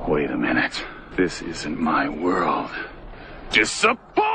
Wait a minute. This isn't my world. Disappointment!